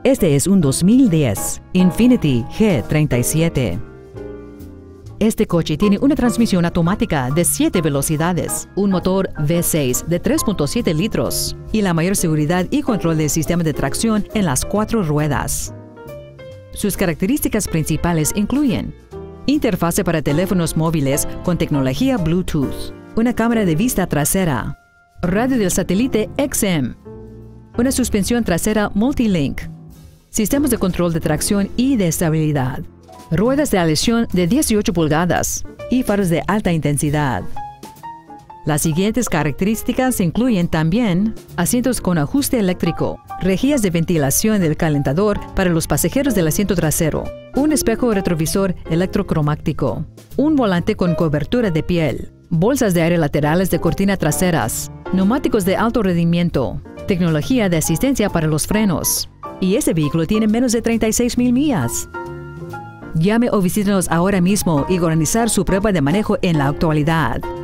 Este es un 2010 Infiniti G37. Este coche tiene una transmisión automática de 7 velocidades, un motor V6 de 3.7 litros y la mayor seguridad y control del sistema de tracción en las 4 ruedas. Sus características principales incluyen interfase para teléfonos móviles con tecnología Bluetooth, una cámara de vista trasera, radio del satélite XM, una suspensión trasera Multilink, sistemas de control de tracción y de estabilidad, ruedas de aleación de 18 pulgadas y faros de alta intensidad. Las siguientes características incluyen también asientos con ajuste eléctrico, rejillas de ventilación del calentador para los pasajeros del asiento trasero, un espejo retrovisor electrocromático, un volante con cobertura de piel, bolsas de aire laterales de cortina traseras, neumáticos de alto rendimiento, tecnología de asistencia para los frenos. Y este vehículo tiene menos de 36,000 millas. Llame o visítenos ahora mismo y organizar su prueba de manejo en la actualidad.